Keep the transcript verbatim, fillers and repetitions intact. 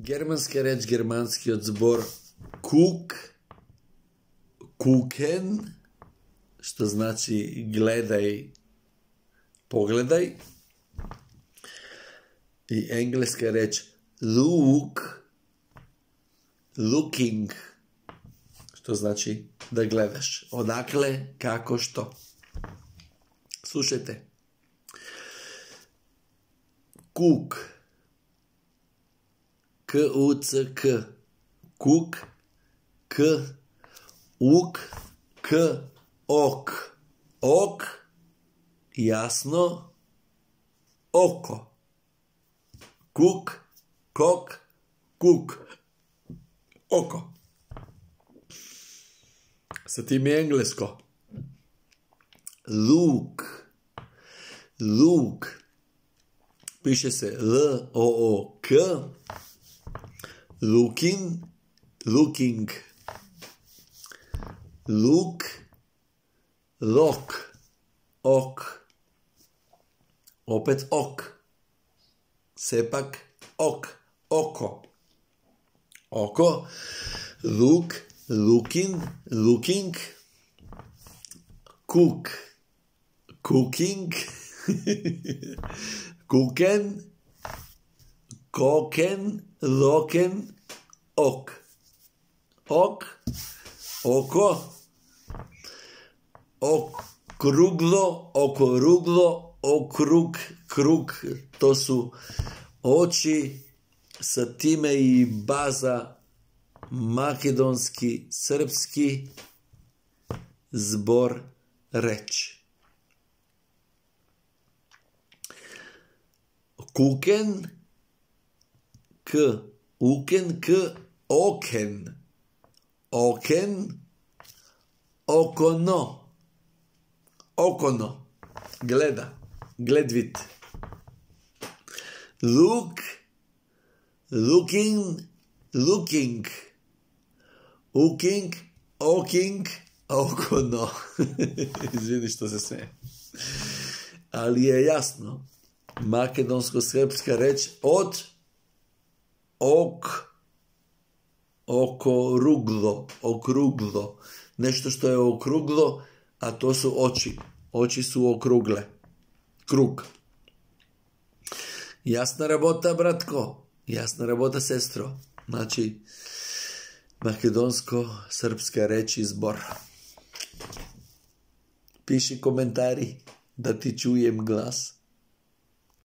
Germanska reč, germanski odzbor kuk, kuken, što znači gledaj, pogledaj. I engleska reč look, looking, što znači da gledaš. Odakle, kako, što. Slušajte. Kuk. K U C K. Kuk. K. Uk. K. Ok. Ok. Jasno. Oko. Kuk. Kok. Kuk. Oko. Sa tim je englesko. Look. Look. Piše se L O O K. Looking. Looking. Look. Lock. Ok. Opet ok. Sepak ok. Oko. Oko. Look. Looking. Looking. Cook. Cooking. Kuken. Koken. Loken. Ok. Ok. Oko. Okruglo. Okoruglo. Okrug. Krug. To su oči. Sa time i baza makedonski, srpski zbor reč. Kuken, k, uken, k, oken, oken, okono, okono, gleda, gledvit. Look, looking, looking, uking, oking, okono. Izvini što se sve. Ali je jasno. Makedonsko-srpska reč od ok, okoruglo, okruglo. Nešto što je okruglo, a to su oči. Oči su okrugle. Krug. Jasna rabota, bratko. Jasna rabota, sestro. Znači, makedonsko-srpska reč i zbor. Piši komentari da ti čujem glas.